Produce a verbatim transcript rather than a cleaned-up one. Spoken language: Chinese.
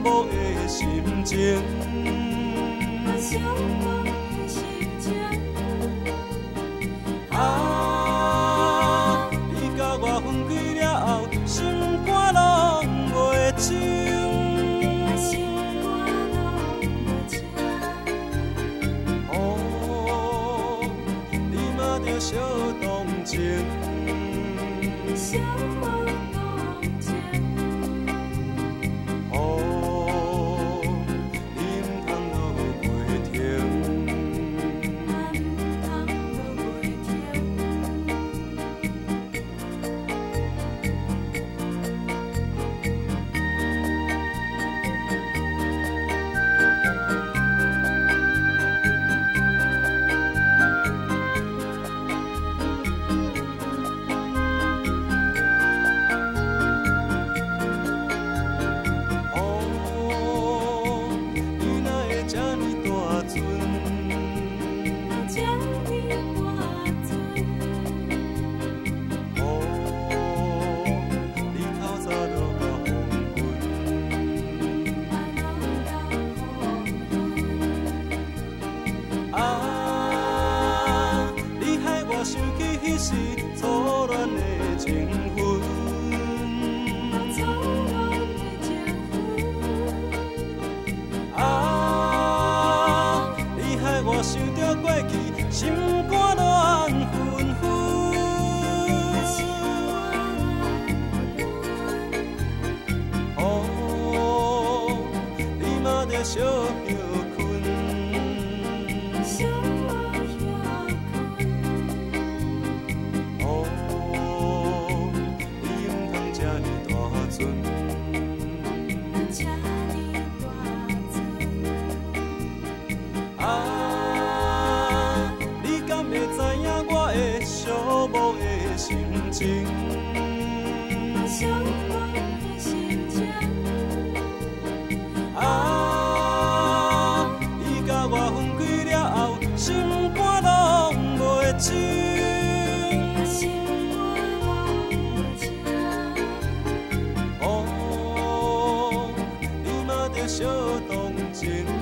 无的心情。 寂寞的心情。 啊，你甲我分开了后，心肝拢袂静。 心肝拢袂静。 哦，你嘛着小动情。 小动情。 哦，你毋通落袂停。 啊，毋通落袂停。 哦，你哪会这呢大船？ 这呢大船。 哦，你透早落到黄昏。啊，你害我想起彼时初恋的情分。啊，你害我想着过去，心肝乱纷纷。哦，你嘛着小休困。哦，你毋通这呢大船。啊，你敢会知影我的寂寞的心情？啊，你甲我分开了后，心肝拢袂静。哦，你嘛着小动情。